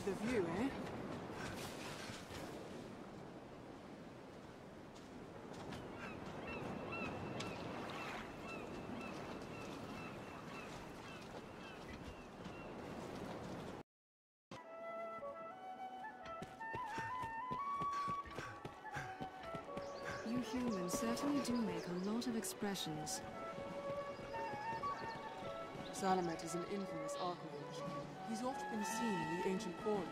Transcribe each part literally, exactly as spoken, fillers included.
with the view, eh? You humans certainly do make a lot of expressions. Salamet is an infamous archmage. He's oft been seen in the ancient quarry.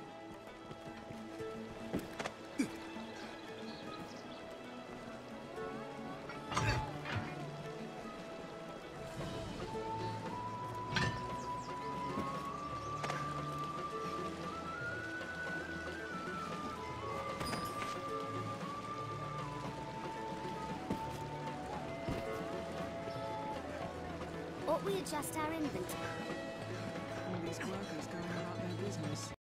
Ought we adjust our inventory? All these workers going about their business.